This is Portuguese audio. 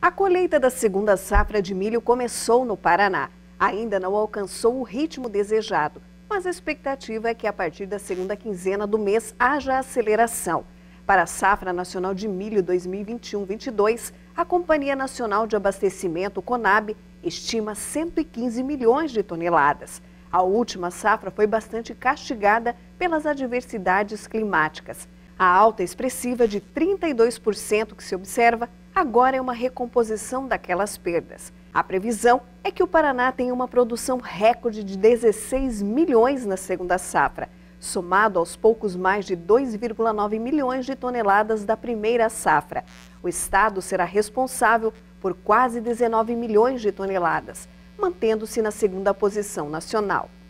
A colheita da segunda safra de milho começou no Paraná. Ainda não alcançou o ritmo desejado, mas a expectativa é que a partir da segunda quinzena do mês haja aceleração. Para a Safra Nacional de Milho 2021-22, a Companhia Nacional de Abastecimento, CONAB, estima 115 milhões de toneladas. A última safra foi bastante castigada pelas adversidades climáticas. A alta expressiva de 32% que se observa agora é uma recomposição daquelas perdas. A previsão é que o Paraná tenha uma produção recorde de 16 milhões na segunda safra, somado aos poucos mais de 2,9 milhões de toneladas da primeira safra. O estado será responsável por quase 19 milhões de toneladas, mantendo-se na segunda posição nacional.